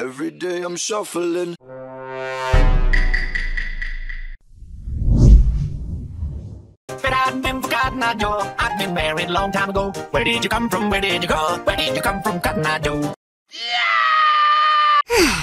Every day I'm shuffling. But I've been forgotten, I know. I've been married a long time ago. Where did you come from? Where did you go? Where did you come from, Cotton Eye Joe? Yeah!